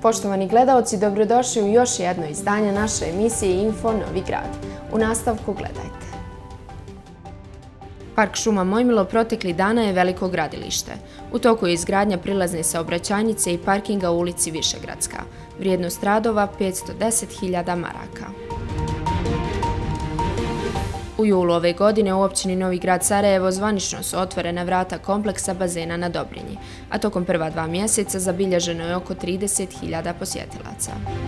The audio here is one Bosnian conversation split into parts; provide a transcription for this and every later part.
Poštovani gledaoci, dobrodošli u još jedno izdanje naše emisije Info Novi Grad. U nastavku gledajte. Park šuma Mojmilo proteklih dana je veliko gradilište. U toku je izgradnja prilazne saobraćajnice i parkinga u ulici Višegradska. Vrijednost radova 510.000 maraka. U julu ove godine u općini Novi Grad Sarajevo zvanično su otvorena vrata kompleksa bazena na Dobrinji, a tokom prva 2 mjeseca zabilježeno je oko 30.000 posjetilaca.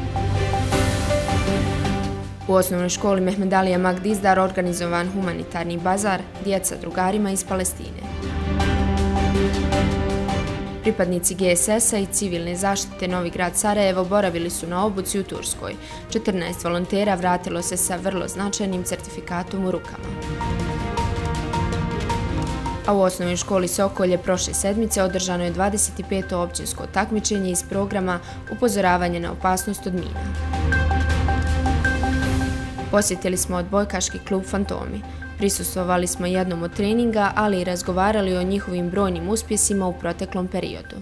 U osnovnoj školi Mehmedalija Magdizdar organizovan humanitarni bazar Djeca drugarima iz Palestine. Pripadnici GSS-a i civilne zaštite Novi Grad Sarajevo boravili su na obuci u Turskoj. 14 volontera vratilo se sa vrlo značajnim certifikatom u rukama. A u osnovnoj školi Sokolje prošle sedmice održano je 25. općinsko takmičenje iz programa Upozoravanje na opasnost od mina. Posjetili smo odbojkaški klub Fantomi. Prisustvovali smo jednom od treninga, ali i razgovarali o njihovim brojnim uspjesima u proteklom periodu.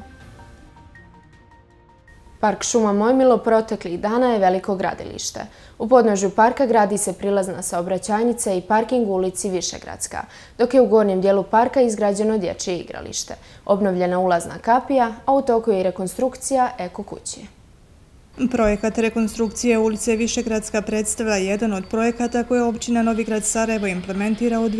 Park šuma Mojmilo proteklih dana je veliko gradilište. U podnožju parka gradi se prilazna saobraćajnica i parking u ulici Višegradska, dok je u gornjem dijelu parka izgrađeno dječje igralište, obnovljena ulazna kapija, a u toku je i rekonstrukcija eko kuće. Projekat rekonstrukcije ulice Višegradska predstavlja jedan od projekata koje općina Novi Grad Sarajevo implementira u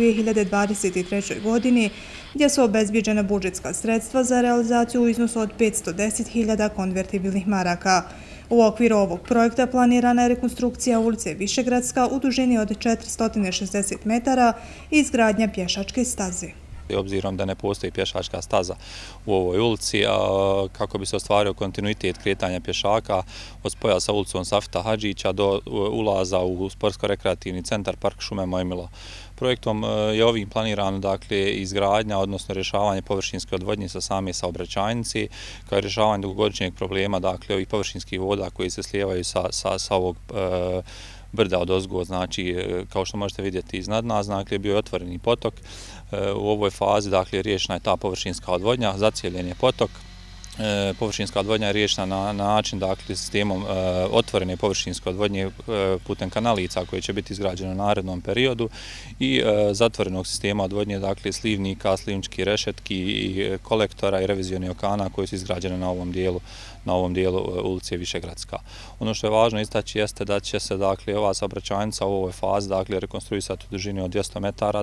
2023. godini, gdje su obezbjeđena budžetska sredstva za realizaciju u iznosu od 510.000 konvertibilnih maraka. U okviru ovog projekta planirana je rekonstrukcija ulice Višegradska u dužini od 460 metara i izgradnja pješačke staze. Obzirom da ne postoji pješačka staza u ovoj ulici, kako bi se ostvario kontinuitet kretanja pješaka od spoja sa ulicom Safeta Hadžića do ulaza u sportsko-rekreativni centar Park šume Mojmilo. Projektom je ovim planirano izgradnja, odnosno rješavanje površinske odvodnje sa same saobraćajnice, kao i rješavanje dugogodišnjeg problema ovih površinskih voda koji se slijevaju sa ovog brda od ozgo, znači kao što možete vidjeti iznad nas, bio je otvoreni potok. U ovoj fazi riješena je ta površinska odvodnja, zacijeljen je potok. Površinska odvodnja je riješena na način sistemom otvorene površinske odvodnje putem kanalica koje će biti izgrađene u narednom periodu i zatvorenog sistema odvodnje, slivnika, slivničkih rešetki i kolektora i revizionih okana koji su izgrađene na ovom dijelu ulice Višegradska. Ono što je važno istaći jeste da će se ova saobraćajnica u ovoj fazi rekonstruisati u dužini od 200 metara,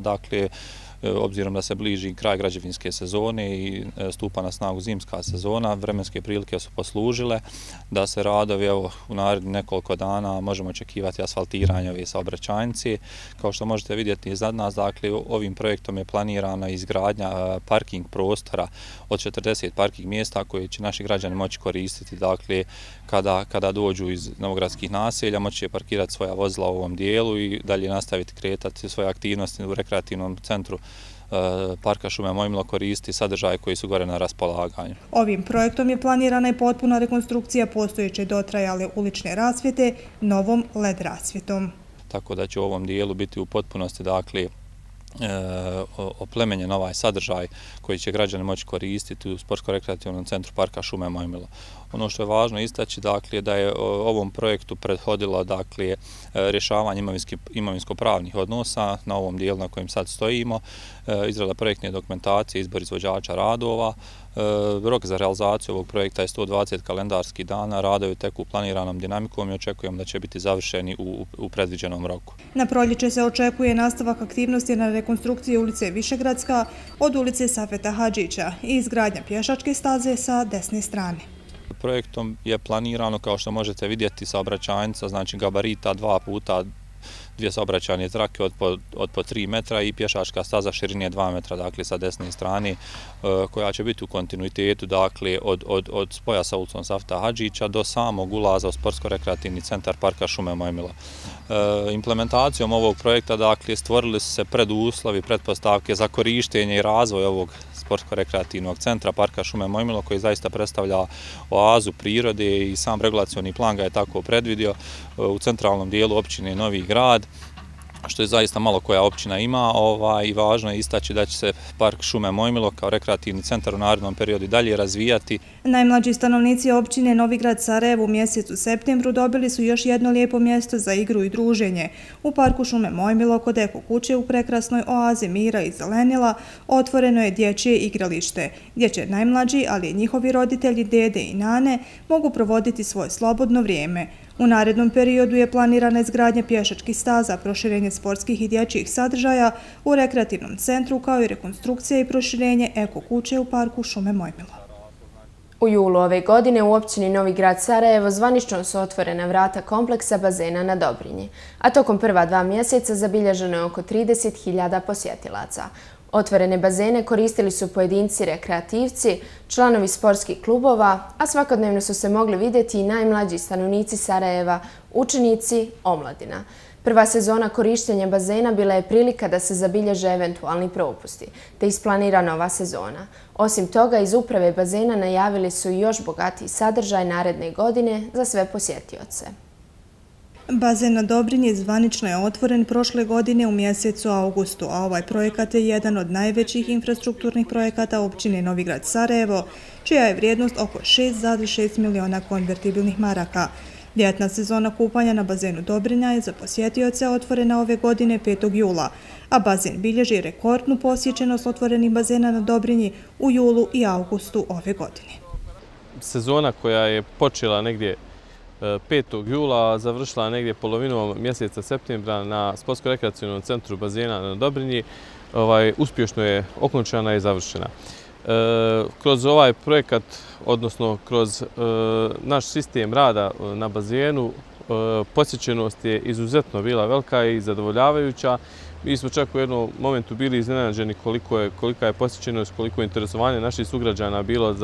obzirom da se bliži kraj građevinske sezone i stupa na snagu zimska sezona, vremenske prilike su poslužile da se radovi u narednih nekoliko dana možemo očekivati asfaltiranje ove saobraćajnice. Kao što možete vidjeti iznad nas, ovim projektom je planirana izgradnja parking prostora od 40 parking mjesta koje će naši građani moći koristiti. Kada dođu iz novogradskih naselja, moći će parkirati svoja vozila u ovom dijelu i dalje nastaviti kretati svoje aktivnosti u rekreativnom centru Parka šume Mojmilo koristi sadržaje koji su gore na raspolaganju. Ovim projektom je planirana i potpuna rekonstrukcija postojeće dotrajale ulične rasvjete novom LED rasvjetom. Tako da će u ovom dijelu biti u potpunosti oplemenjen ovaj sadržaj koji će građani moći koristiti u sportsko-rekreativnom centru Parka šume Mojmilo. Ono što je važno istaći da je ovom projektu prethodilo rješavanje imovinsko-pravnih odnosa na ovom dijelu na kojem sad stojimo, izrada projektne dokumentacije, izbor izvođača radova. Rok za realizaciju ovog projekta je 120 kalendarskih dana, radovi teku planiranom dinamikom i očekujemo da će biti završeni u predviđenom roku. Na proljeće se očekuje nastavak aktivnosti na rekonstrukciji ulice Višegradska od ulice Safeta Hadžića i izgradnja pješačke staze sa desne strane. Projektom je planirano, kao što možete vidjeti, saobraćajnica, znači gabarita 2x2 saobraćajne trake od po 3 metra i pješačka staza širine 2 metra, sa desne strane, koja će biti u kontinuitetu, od spoja sa ulicom Safeta Hadžića do samog ulaza u sportsko-rekreativni centar Parka šume Mojmilo. Implementacijom ovog projekta, stvorili su se preduslovi, pretpostavke za korištenje i razvoj ovog sportsko-rekreativnog centra Parka šume Mojmilo, koji zaista predstavlja oazu prirode i sam regulacioni plan ga je tako predvidio u centralnom dijelu općine Novi Grad. što je zaista malo koja općina ima, i važno je istaći da će se Park šume Mojmilo kao rekreativni centar u narednom periodu dalje razvijati. Najmlađi stanovnici općine Novi Grad Sarajevo u mjesecu septembru dobili su još jedno lijepo mjesto za igru i druženje. U Parku šume Mojmilo kod Eko kuće u prekrasnoj oazi mira i zelenila otvoreno je dječje igralište, gdje će najmlađi, ali i njihovi roditelji, dede i nane, mogu provoditi svoje slobodno vrijeme. U narednom periodu je planirana izgradnja pješačkih staza, proširenje sportskih i dječjih sadržaja u rekreativnom centru, kao i rekonstrukcija i proširenje Eko kuće u Parku šume Mojmilo. U julu ove godine u općini Novi Grad Sarajevo zvanično su otvorena vrata kompleksa bazena na Dobrinji, a tokom prva 2 mjeseca zabilježeno je oko 30.000 posjetilaca. Otvorene bazene koristili su pojedinci rekreativci, članovi sportskih klubova, a svakodnevno su se mogli vidjeti i najmlađi stanovnici Sarajeva, učenici, omladina. Prva sezona korištenja bazena bila je prilika da se zabilježe eventualni propusti, te isplanira nova sezona. Osim toga, iz uprave bazena najavili su i još bogatiji sadržaj naredne godine za sve posjetioce. Bazen na Dobrinji zvanično je otvoren prošle godine u mjesecu augustu, a ovaj projekat je jedan od najvećih infrastrukturnih projekata općine Novi Grad Sarajevo, čija je vrijednost oko 6,6 miliona konvertibilnih maraka. Ljetna sezona kupanja na bazenu Dobrinja je za posjetioce otvorena ove godine 5. jula, a bazen bilježi rekordnu posjećenost otvorenih bazena na Dobrinji u julu i augustu ove godine. Sezona koja je počela negdje 5. jula, završila negdje polovinom mjeseca septembra na Sportsko-rekreacionom centru bazena na Dobrinji, uspješno je okončana i završena. Kroz ovaj projekat, odnosno kroz naš sistem rada na bazenu, posjećenost je izuzetno bila velika i zadovoljavajuća. Mi smo čak u jednom momentu bili iznenađeni kolika je posjećenost, koliko je interesovanje naših sugrađana bilo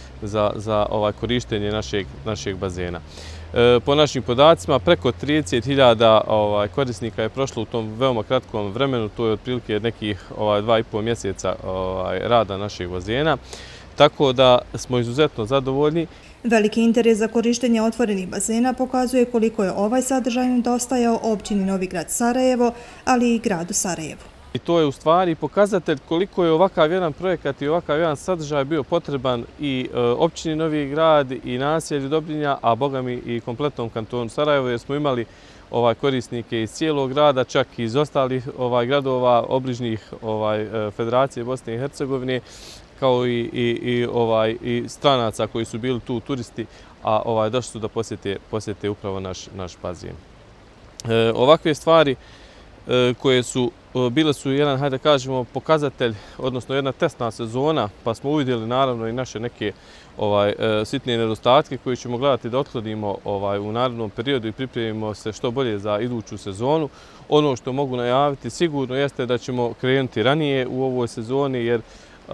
za korištenje našeg bazena. Po našim podacima, preko 30.000 korisnika je prošlo u tom veoma kratkom vremenu, to je otprilike nekih 2,5 mjeseca rada našeg bazena, tako da smo izuzetno zadovoljni. Veliki interes za korištenje otvorenih bazena pokazuje koliko je ovaj sadržaj nedostajao općini Novi Grad Sarajevo, ali i gradu Sarajevu. I to je u stvari pokazatelj koliko je ovakav jedan projekat i ovakav jedan sadržaj bio potreban i općini Novi Grad i naselju Dobrinja, a bogami i kompletnom kantonu Sarajevo, jer smo imali korisnike iz cijelog grada, čak i iz ostalih gradova, obližnjih Federacije Bosne i Hercegovine, kao i stranaca koji su bili tu turisti, a došli su da posjete upravo naš bazen. Ovakve stvari koje su bile su jedan, hajde da kažemo, pokazatelj, odnosno jedna testna sezona, pa smo uvidjeli naravno i naše neke sitne nedostatke koje ćemo gledati da otklonimo u narednom periodu i pripremimo se što bolje za iduću sezonu. Ono što mogu najaviti sigurno jeste da ćemo krenuti ranije u ovoj sezoni, jer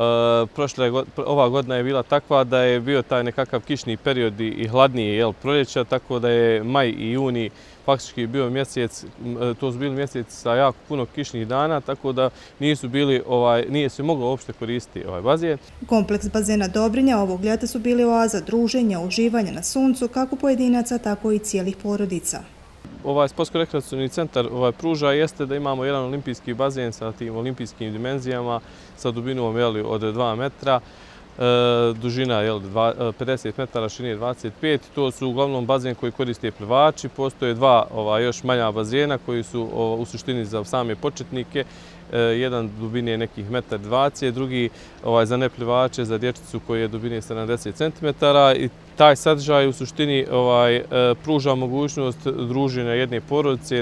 ova godina je bila takva da je bio taj nekakav kišni period i hladnije proljeća, tako da je maj i juni faktički bio mjesec, to su bili mjeseci sa jako puno kišnih dana, tako da nije se moglo uopšte koristiti ovaj bazen. Kompleks bazena Dobrinja ovog ljeta su bili oaza druženja, uživanja na suncu, kako pojedinaca, tako i cijelih porodica. Ovaj sportsko-rekreacioni centar pruža jeste da imamo jedan olimpijski bazen sa tim olimpijskim dimenzijama, sa dubinom od 2 metra, dužina 50 metara, širine 25. To su uglavnom bazen koji koriste plivači. Postoje 2 još manja bazena koji su u suštini za same početnike. Jedan dubine nekih 1,20 m, drugi za neplivače, za dječicu koji je dubine 70 cm. I taj sadržaj u suštini pruža mogućnost druženja jedne porodice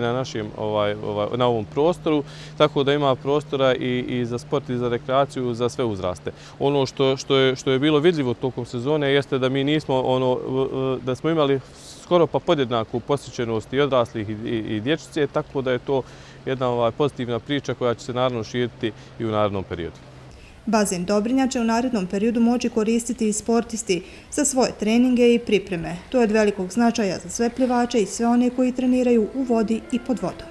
na ovom prostoru, tako da ima prostora i za sport i za rekreaciju za sve uzraste. Ono što je bilo vidljivo tokom sezone jeste da mi nismo, da smo imali skoro pa podjednaku posjećenost i odraslih i dječice, tako da je to jedna pozitivna priča koja će se naravno širiti i u narednom periodu. Bazen Dobrinja će u narednom periodu moći koristiti i sportisti za svoje treninge i pripreme. To je od velikog značaja za sve plivače i sve one koji treniraju u vodi i pod vodom.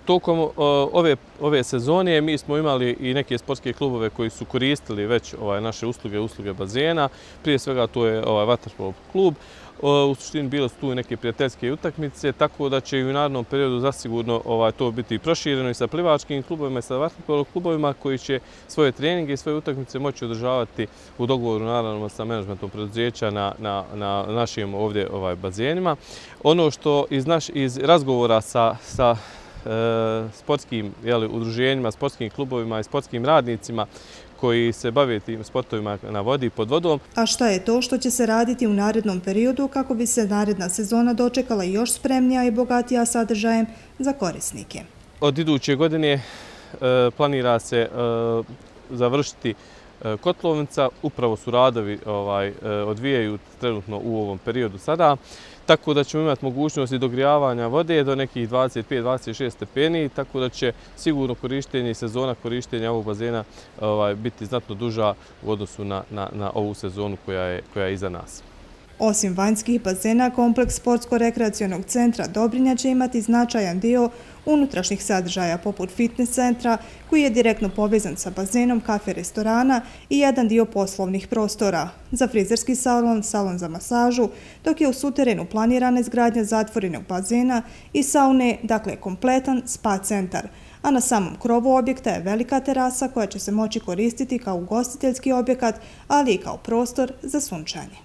Tokom ove sezone mi smo imali i neke sportske klubove koji su koristili već naše usluge bazena. Prije svega to je vaterpolo klub. U suštini bile su tu i neke prijateljske utakmice, tako da će i u narednom periodu zasigurno to biti prošireno i sa plivačkim klubovima i sa vaterpolo klubovima koji će svoje treninge i svoje utakmice moći održavati u dogovoru naravno sa menadžmentom preduzeća na našim ovdje bazenima. Ono što iz razgovora sa sportskim udruženjima, sportskim klubovima i sportskim radnicima koji se bave tim sportovima na vodi i pod vodom. A šta je to što će se raditi u narednom periodu kako bi se naredna sezona dočekala još spremnija i bogatija sadržajem za korisnike? Od iduće godine planira se završiti kotlovnica. Upravo su radovi odvijaju trenutno u ovom periodu sada. Tako da ćemo imati mogućnost i dogrijavanja vode do nekih 25-26 stepeni, tako da će sigurno korištenje i sezona korištenja ovog bazena biti znatno duža u odnosu na ovu sezonu koja je iza nas. Osim vanjskih bazena, kompleks Sportsko-rekreacionog centra Dobrinja će imati značajan dio unutrašnjih sadržaja poput fitness centra koji je direktno povezan sa bazenom, kafe, restorana i jedan dio poslovnih prostora. Za frizerski salon, salon za masažu, dok je u suterenu planirana izgradnja zatvorenog bazena i saune, dakle kompletan spa centar. A na samom krovu objekta je velika terasa koja će se moći koristiti kao ugostiteljski objekat, ali i kao prostor za sunčanje.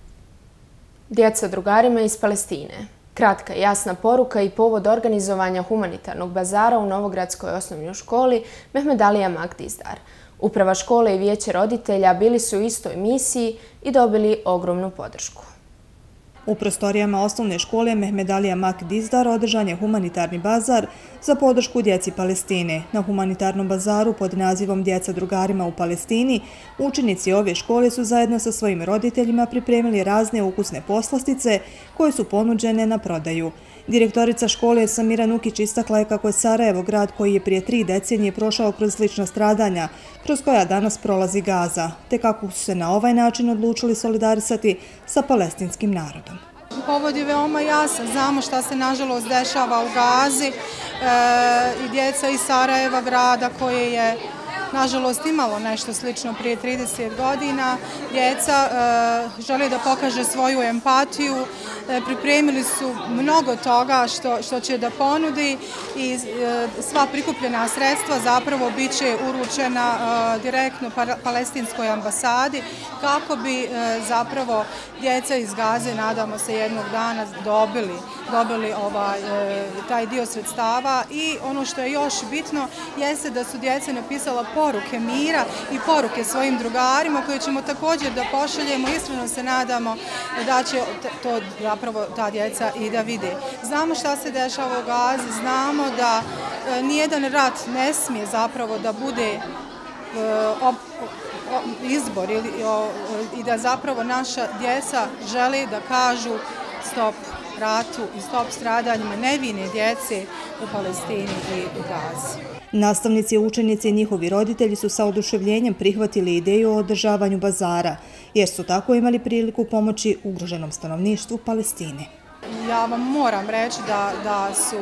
Djeca drugarima iz Palestine. Kratka i jasna poruka i povod organizovanja humanitarnog bazara u Novogradskoj osnovnoj školi Mehmed Alija Makdizdar. Uprava škole i vijeće roditelja bili su u istoj misiji i dobili ogromnu podršku. U prostorijama osnovne škole Mehmed Alija Makdizdar održan je humanitarni bazar za podršku djeci Palestine. Na humanitarnom bazaru pod nazivom Djeca drugarima u Palestini učenici ove škole su zajedno sa svojim roditeljima pripremili razne ukusne poslastice koje su ponuđene na prodaju. Direktorica škole Samira Nukić istakla je kako je Sarajevo grad koji je prije 3 decenije prošao kroz slična stradanja, kroz koja danas prolazi Gaza, te kako su se na ovaj način odlučili solidarisati sa palestinskim narodom. Povod je veoma jasan, znamo šta se nažalost dešava u Gazi i djeca iz Sarajeva grada koje je nažalost imalo nešto slično prije 30 godina. Djeca žele da pokaže svoju empatiju, pripremili su mnogo toga što će da ponudi i sva prikupljena sredstva zapravo bit će uručena direktno palestinskoj ambasadi kako bi zapravo djeca iz Gaze, nadamo se jednog dana, dobili taj dio sredstava. I ono što je još bitno jeste da su djeca napisala poruke mira i poruke svojim drugarima koje ćemo također da pošaljemo. Iskreno se nadamo da će to zapravo ta djeca i da vide. Znamo šta se dešava u Gazi, znamo da nijedan rat ne smije zapravo da bude izbor i da zapravo naša djeca žele da kažu stop ratu i stop stradanjima nevine djece u Palestini i u Gazi. Nastavnici, učenici i njihovi roditelji su sa oduševljenjem prihvatili ideju o održavanju bazara, jer su tako imali priliku pomoći ugroženom stanovništvu Palestine. Ja vam moram reći da su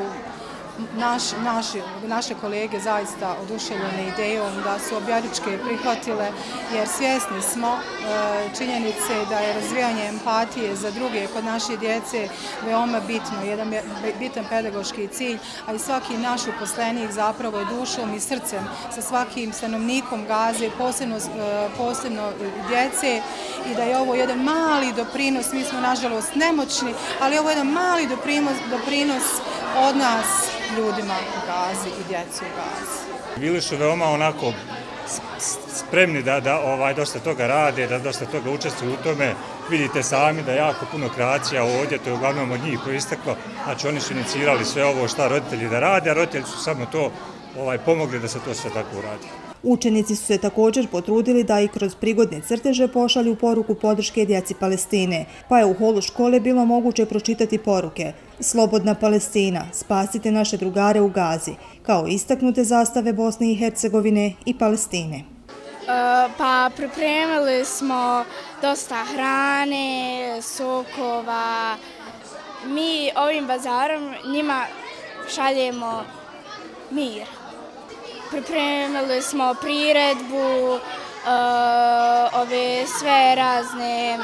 naše kolege zaista oduševljene idejom, da su objedničke prihvatile, jer svjesni smo činjenice da je razvijanje empatije za druge kod naše djece veoma bitno, jedan bitan pedagoški cilj, a i svaki naš uposlenik zapravo je dušom i srcem sa svakim stanovnikom Gaze, posebno djece, i da je ovo jedan mali doprinos, mi smo nažalost nemoćni, ali ovo je jedan mali doprinos od nas ljudima u Gazi i djecu u Gazi. Bili su veoma onako spremni da dosta toga rade, da dosta toga učestvuju u tome. Vidite sami da je jako puno kreacija ovdje, to je uglavnom od njih koji je isteklo. Znači oni su inicirali sve ovo šta roditelji da rade, a roditelji su samo to pomogli da se to sve tako uradi. Učenici su se također potrudili da i kroz prigodne crteže pošalju poruku podrške djeci Palestine, pa je u holu škole bilo moguće pročitati poruke Slobodna Palestina, spasite naše drugare u Gazi, kao istaknute zastave Bosne i Hercegovine i Palestine. Pa pripremili smo dosta hrane, sokova. Mi ovim bazarom njima šaljemo mir. Pripremili smo priredbu, ove sve razne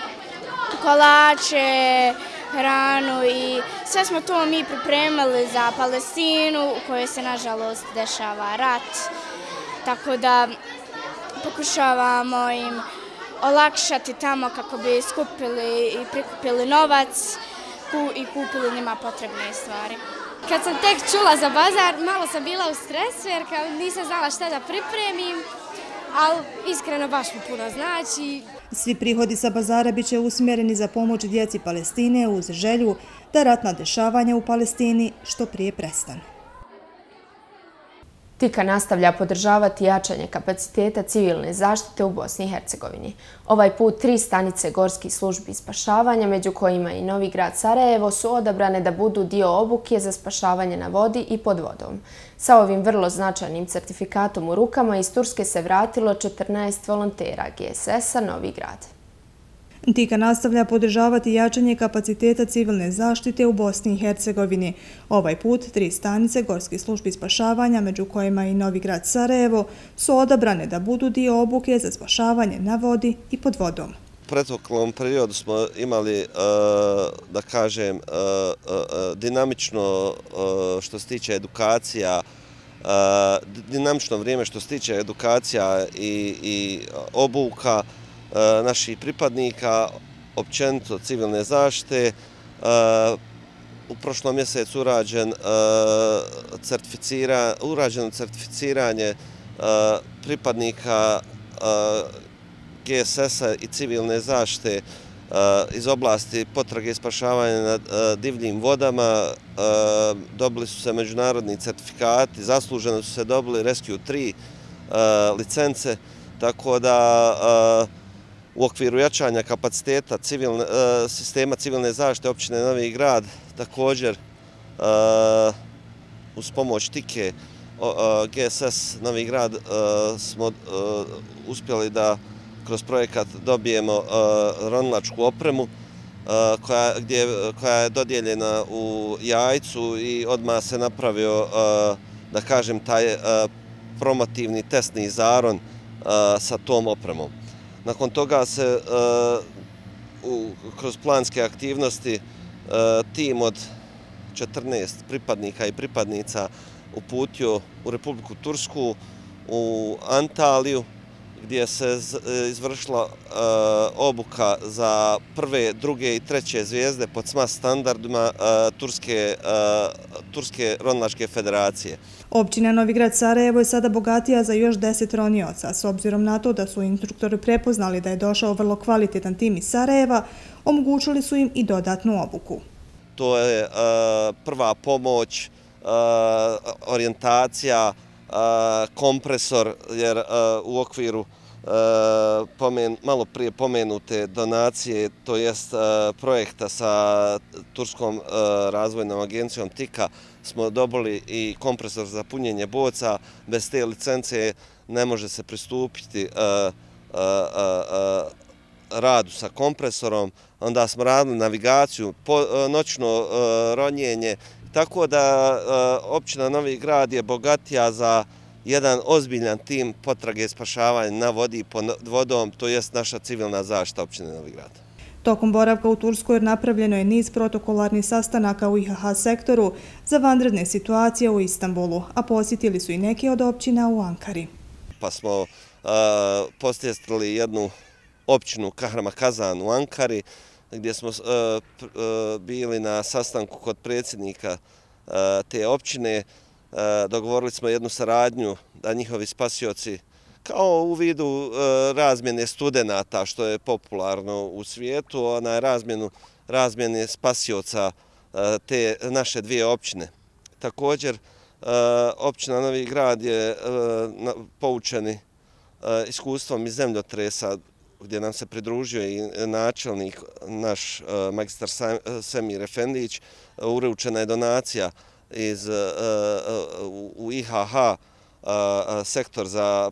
kolače, hranu i sve smo to mi pripremili za Palestinu u kojoj se nažalost dešava rat. Tako da pokušavamo im olakšati tamo kako bi skupili i prikupili novac i kupili njima potrebne stvari. Kad sam tek čula za bazar, malo sam bila u stresu jer nisam znala šta da pripremim, ali iskreno baš mi puno znači. Svi prihodi sa bazara bit će usmjereni za pomoć djeci Palestine uz želju da ratna dešavanja u Palestini što prije prestanu. TIKA nastavlja podržavati jačanje kapaciteta civilne zaštite u Bosni i Hercegovini. Ovaj put 3 stanice gorskih službi spašavanja, među kojima i Novi grad Sarajevo, su odabrane da budu dio obuke za spašavanje na vodi i pod vodom. Sa ovim vrlo značajnim certifikatom u rukama iz Turske se vratilo 14 volontera GSS-a Novi grad. TIKA nastavlja podržavati jačanje kapaciteta civilne zaštite u Bosni i Hercegovini. Ovaj put 3 stanice gorskih službi spašavanja, među kojima i Novi grad Sarajevo, su odabrane da budu dio obuke za spašavanje na vodi i pod vodom. U proteklom periodu smo imali, da kažem, dinamično što se tiče edukacija, dinamično vrijeme što se tiče edukacija i obuka naših pripadnika, općenito civilne zaštite. U prošlom mjesecu urađeno certificiranje pripadnika GSS-a i civilne zaštite iz oblasti potrage i spašavanja na divljim vodama. Dobili su se međunarodni certifikati, zasluženo su se dobili Rescue 3 licence, tako da u okviru jačanja kapaciteta sistema civilne zaštite općine Novi grad također uz pomoć TIKE GSS Novi grad smo uspjeli da kroz projekat dobijemo ronilačku opremu koja je dodijeljena u Jajcu i odmah se napravio, da kažem, taj promotivni testni zaron sa tom opremom. Nakon toga se kroz planske aktivnosti tim od 14 pripadnika i pripadnica uputio u Republiku Tursku, u Antaliju, gdje se izvršila obuka za 1., 2. i 3. zvijezde pod SMAS standardima Turske ronilačke federacije. Općina Novi grad Sarajevo je sada bogatija za još 10 ronioca. S obzirom na to da su instruktori prepoznali da je došao vrlo kvalitetan tim iz Sarajeva, omogućili su im i dodatnu obuku. To je prva pomoć, orijentacija, kompresor, jer u okviru malo prije pomenute donacije, to jest projekta sa Turskom razvojnom agencijom TIKA, smo dobili i kompresor za punjenje boca. Bez te licence ne može se pristupiti radu sa kompresorom. Onda smo radili navigaciju, noćno ronjenje, tako da općina Novi grad je bogatija za jedan ozbiljan tim potrage i spašavanja na vodi i pod vodom, to jest naša civilna zaštita općine Novi grad. Tokom boravka u Turskoj napravljeno je niz protokolarnih sastanaka u IHH sektoru za vanredne situacije u Istanbulu, a posjetili su i neke od općina u Ankari. Pa smo posjetili jednu općinu Kahramakazan u Ankari, gdje smo bili na sastanku kod predsjednika te općine. Dogovorili smo jednu saradnju da njihovi spasioci, kao u vidu razmjene studenata, što je popularno u svijetu, razmjene spasioca te naše dvije općine. Također, općina Novi grad je poučeni iskustvom iz zemljotresa, gdje nam se pridružio i načelnik, naš magistar Semir Efendić. Uručena je donacija u IHH sektor za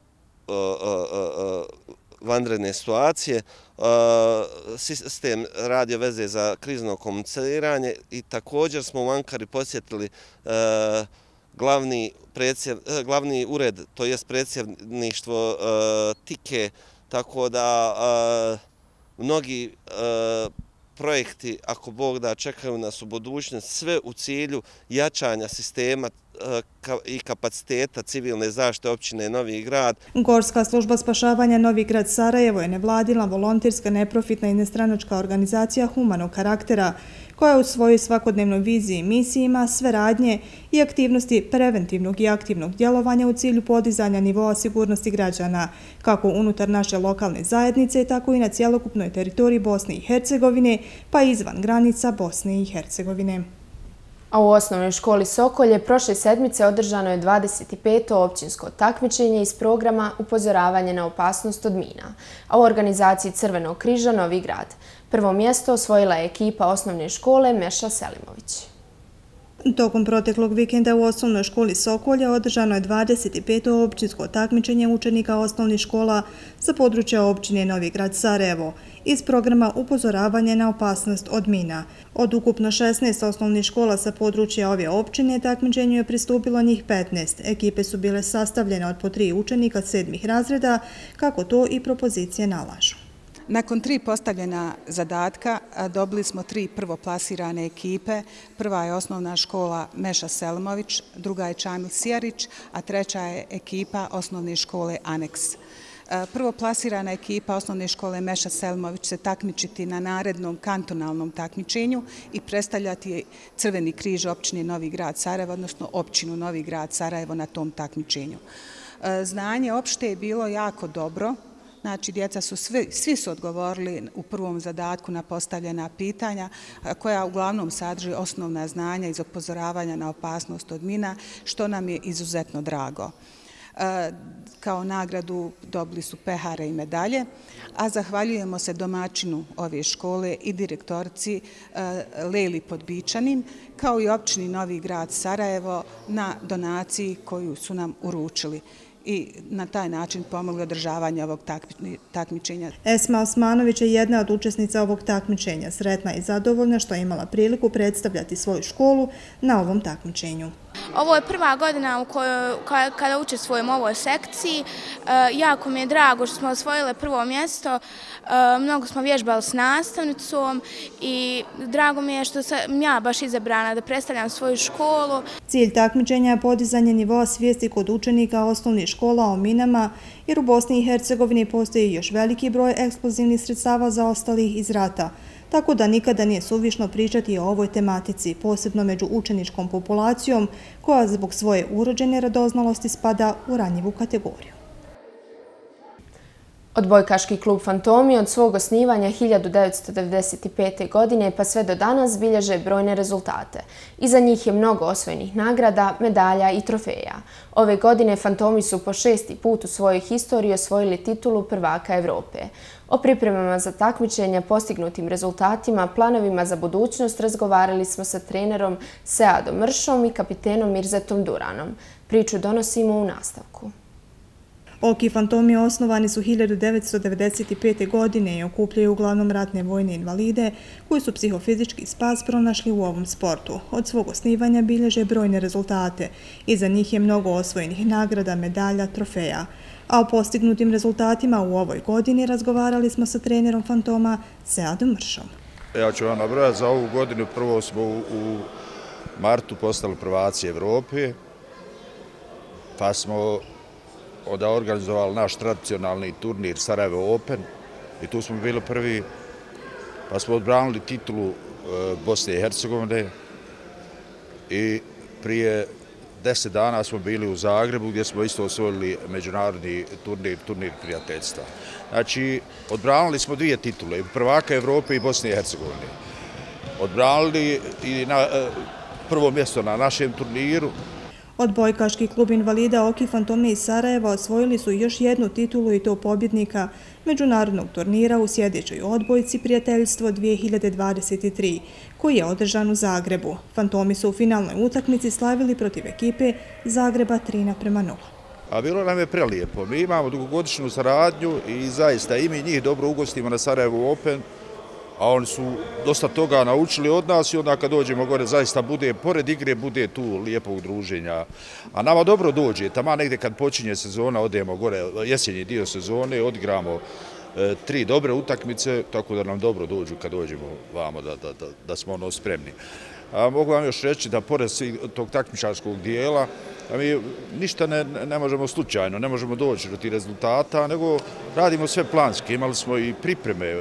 vanredne situacije, sistem radio veze za krizno komuniciranje i također smo u Ankari posjetili glavni ured, to jest predsjedništvo Tike, tako da mnogi projekti, ako Bog da, čekaju nas u budućnost, sve u cilju jačanja sistema i kapaciteta civilne zaštite općine Novi Grad. Gorska služba spašavanja Novi Grad Sarajevo je nevladina, volonterska, neprofitna i nestranačka organizacija humanog karaktera koja u svojoj svakodnevnoj viziji i misiji ima sve radnje i aktivnosti preventivnog i aktivnog djelovanja u cilju podizanja nivoa sigurnosti građana, kako unutar naše lokalne zajednice, tako i na cjelokupnoj teritoriji Bosne i Hercegovine, pa i izvan granica Bosne i Hercegovine. A u osnovnoj školi Sokolje prošle sedmice održano je 25. općinsko takmičenje iz programa Upozoravanje na opasnost od mina, a u organizaciji Crvenog križa Novi Grad. Prvo mjesto osvojila je ekipa osnovne škole Meša Selimović. Tokom proteklog vikenda u osnovnoj školi Sokolja održano je 25. općinsko takmičenje učenika osnovnih škola sa područja općine Novi Grad Sarajevo iz programa Upozoravanje na opasnost od mina. Od ukupno 16 osnovnih škola sa područja ove općine takmičenju je pristupilo njih 15. Ekipe su bile sastavljene od po 3 učenika 7. razreda, kako to i propozicije nalažu. Nakon 3 postavljena zadatka dobili smo 3 prvoplasirane ekipe. Prva je osnovna škola Meša Selimović, druga je Čamil Sijarić, a treća je ekipa osnovne škole Aneks. Prvoplasirana ekipa osnovne škole Meša Selimović se takmičiti na narednom kantonalnom takmičenju i predstavljati Crveni križ općine Novi Grad Sarajevo, odnosno općinu Novi Grad Sarajevo na tom takmičenju. Znanje opšte je bilo jako dobro. Znači, djeca su svi su odgovorili u prvom zadatku na postavljena pitanja koja uglavnom sadrži osnovna znanja iz upozoravanja na opasnost od mina, što nam je izuzetno drago. Kao nagradu dobili su pehare i medalje, a zahvaljujemo se domaćinu ove škole i direktorici Leli Podbičanin, kao i općini Novi Grad Sarajevo na donaciji koju su nam uručili i na taj način pomogli održavanje ovog takmičenja. Esma Osmanović je jedna od učesnica ovog takmičenja, sretna i zadovoljna što je imala priliku predstavljati svoju školu na ovom takmičenju. Ovo je prva godina kada učestvujem u ovoj sekciji. Jako mi je drago što smo osvojile prvo mjesto. Mnogo smo vježbali s nastavnicom i drago mi je što sam ja baš izabrana da predstavljam svoju školu. Cilj takmičenja je podizanje nivoa svijesti kod učenika osnovnih škola o minama, jer u Bosni i Hercegovini postoji još veliki broj eksplozivnih sredstava zaostalih iz rata. Tako da nikada nije suvišno pričati o ovoj tematici, posebno među učeničkom populacijom koja zbog svoje urođene radoznalosti spada u ranjivu kategoriju. Odbojkaški klub Fantomi od svog osnivanja 1995. godine pa sve do danas bilježe brojne rezultate. Iza njih je mnogo osvojenih nagrada, medalja i trofeja. Ove godine Fantomi su po 6. put u svojoj historiji osvojili titulu prvaka Evrope. O pripremama za takmičenja, postignutim rezultatima, planovima za budućnost razgovarali smo sa trenerom Seadom Mršom i kapitenom Mirzetom Duranom. Priču donosimo u nastavku. Oki Fantomi osnovani su 1995. godine i okupljaju uglavnom ratne vojne invalide koji su psihofizički spas pronašli u ovom sportu. Od svog osnivanja bilježe brojne rezultate. Iza njih je mnogo osvojenih nagrada, medalja, trofeja. A o postignutim rezultatima u ovoj godini razgovarali smo sa trenerom Fantoma Seadom Mršom. Ja ću vam nabrojati za ovu godinu. Prvo smo u martu postali prvaci Evrope, pa smo onda organizovali naš tradicionalni turnir Sarajevo Open i tu smo bili prvi, pa smo odbranili titulu Bosne i Hercegovine i prije 10 dana smo bili u Zagrebu gdje smo isto osvojili međunarodni turnir prijateljstva. Znači, odbranili smo 2 titule, prvaka Evrope i Bosne i Hercegovine. Odbranili i prvo mjesto na našem turniru. Odbojkaški klub invalida Oki Fantomi iz Sarajeva osvojili su još jednu titulu i to pobjednika međunarodnog turnira u sjedećoj odbojci prijateljstvo 2023, koji je održan u Zagrebu. Fantomi su u finalnoj utakmici slavili protiv ekipe Zagreba 3:0. A bilo nam je prelijepo. Mi imamo dugogodišnju saradnju i zaista i mi njih dobro ugostimo na Sarajevo Open a oni su dosta toga naučili od nas i onda kad dođemo gore zaista bude, pored igre, bude tu lijepog druženja. A nama dobro dođe, tamo negdje kad počinje sezona, odemo gore, jesenji dio sezone, odigramo 3 dobre utakmice, tako da nam dobro dođu kad dođemo vamo, da smo spremni. Mogu vam još reći da pored tog takmičarskog dijela, mi ništa ne možemo slučajno, ne možemo doći do tih rezultata, nego radimo sve planski. Imali smo i pripreme,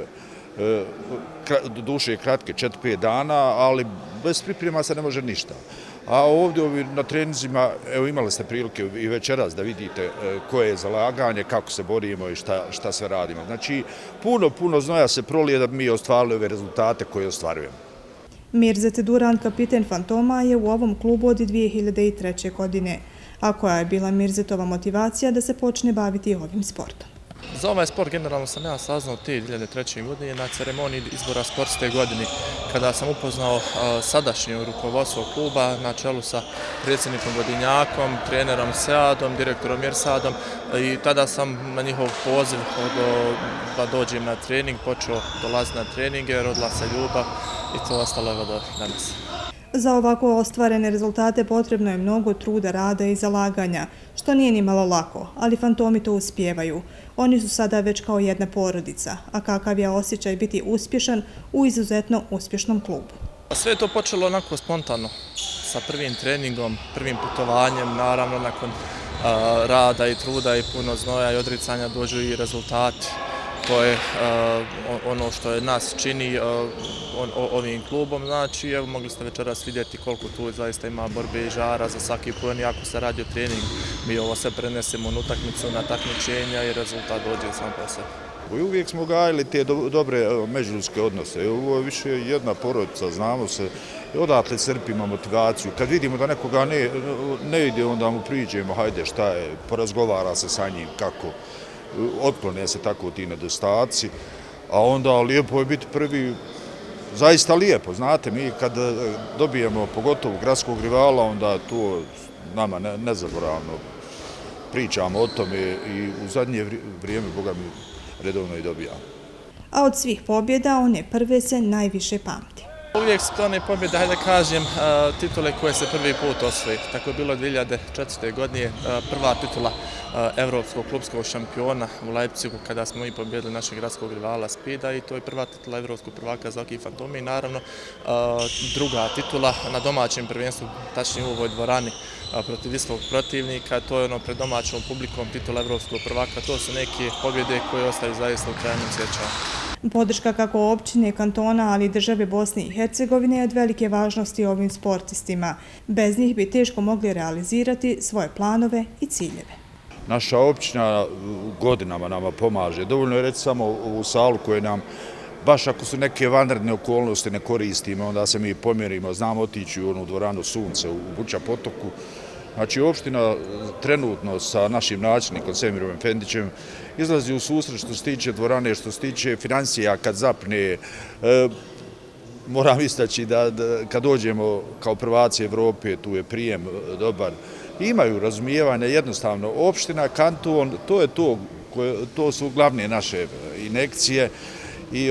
duše kratke, 4-5 dana, ali bez priprema se ne može ništa. A ovdje na treninzima, evo imali ste prilike i večeras da vidite koje je zalaganje, kako se borimo i šta sve radimo. Znači, puno znoja se prolije da bi mi ostvarili ove rezultate koje ostvarujemo. Mirzet Duran, kapiten Fantoma, je u ovom klubu od 2003. godine. A koja je bila Mirzetova motivacija da se počne baviti ovim sportom? Za ovaj sport generalno sam ja saznao te 2003. godine na ceremoniji izbora sportske godine, kada sam upoznao sadašnje rukovodstvo kluba na čelu sa predsjednikom Vodinjakom, trenerom Seadom, direktorom Jersadom, i tada sam na njihov poziv da dođem na trening, počeo dolaziti na treninge, rodila se ljubav i to ostalo je do danas. Za ovako ostvarene rezultate potrebno je mnogo truda, rada i zalaganja, što nije ni malo lako, ali Fantomi to uspijevaju. Oni su sada već kao jedna porodica, a kakav je osjećaj biti uspješan u izuzetno uspješnom klubu. Sve je to počelo onako spontano, sa prvim treningom, prvim putovanjem, naravno nakon rada i truda i puno znoja i odricanja dođu i rezultati. To je ono što nas čini ovim klubom, znači evo mogli ste večeras vidjeti koliko tu zaista ima borbe i žara za svaki poen, iako se radi o treningu. Mi ovo sve prenesemo na utakmicu, na takmičenja i rezultat dođe sam po sebi. Uvijek smo gajili te dobre međuljudske odnose. Ovo je više jedna porodica, znamo se, odatle crpimo motivaciju. Kad vidimo da nekoga ne ide, onda mu priđemo, hajde šta je, porazgovara se sa njim, kako. Otklone se tako ti nedostaci, a onda lijepo je biti prvi, zaista lijepo, znate, mi kad dobijemo pogotovo gradskog rivala, onda to nama nezaboravno pričamo o tome i u zadnje vrijeme, Boga mi, redovno i dobijamo. A od svih pobjeda, one prve se najviše pamti. Uvijek su to one pobjede, hajde kažem, titule koje se prvi put osvoji. Tako je bilo 2004. godine, prva titula evropskog klubskog šampiona u Leipzigu, kada smo i pobjedili našeg gradskog rivala Spida, i to je prva titula evropskog prvaka za Hockey Fantomi. I naravno druga titula na domaćem prvenstvu, tačnije u ovoj dvorani protiv istog protivnika, to je ono pred domaćom publikom titula evropskog prvaka. To su neke pobjede koje ostaju zaista u trajnom sjećanju. Podrška kako općine, kantona, ali i države Bosne i Hercegovine je od velike važnosti ovim sportistima. Bez njih bi teško mogli realizirati svoje planove i ciljeve. Naša općina godinama nama pomaže. Dovoljno je reći samo ovu salu koju nam, baš ako su neke vanredne okolnosti ne koristimo, onda se mi pomjerimo, znamo otići u onu dvoranu Sunce u Buča potoku. Znači, opština trenutno sa našim načelnikom Semirom Efendićem izlazi u susret što se tiče dvorane, što se tiče financija kad zapne. Moram istaći da kad dođemo kao prvaci Evrope, tu je prijem dobar. Imaju razumijevanje, jednostavno, opština, kanton, to su glavne naše injekcije i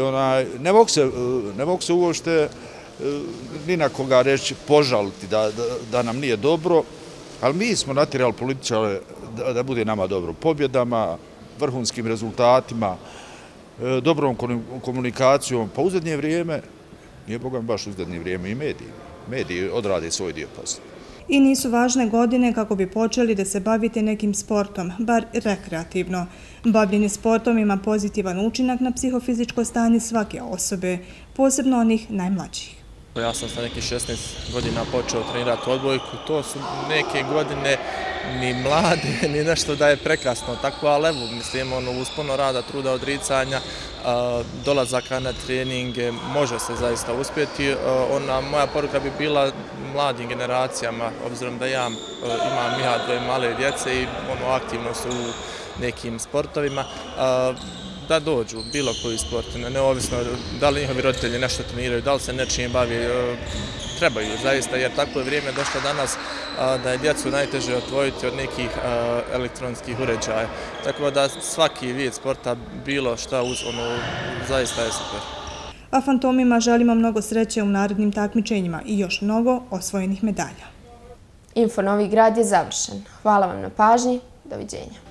ne mogu se uopšte ni na koga reći požaliti da nam nije dobro. Ali mi smo natjerali političare da bude nama dobro pobjedama, vrhunskim rezultatima, dobrom komunikacijom, pa u zadnje vrijeme, nije Boga mi baš u zadnje vrijeme, i mediji. Mediji odrade svoj dio posla. I nisu važne godine kako bi počeli da se bavite nekim sportom, bar rekreativno. Bavljenje sportom ima pozitivan učinak na psihofizičko stanje svake osobe, posebno onih najmlađih. Ja sam sa nekih 16 godina počeo trenirati odbojku, to su neke godine ni mlade, ni nešto da je prekasno, tako, ali evo, mislim, uz puno rada, truda, odricanja, dolazaka na treninge, može se zaista uspjeti. Moja poruka bi bila mladim generacijama, obzirom da ja imam dvoje male djece i aktivno su u nekim sportovima, da dođu bilo koji sport, neovisno da li njihovi roditelji nešto treniraju, da li se nečim bavi, trebaju zaista, jer tako je vrijeme došlo danas da je djecu najteže odvojiti od nekih elektronskih uređaja. Tako da svaki vid sporta, bilo šta, zaista je super. a fantomima želimo mnogo sreće u narednim takmičenjima i još mnogo osvojenih medalja. Info Novi Grad je završen. Hvala vam na pažnji. Doviđenja.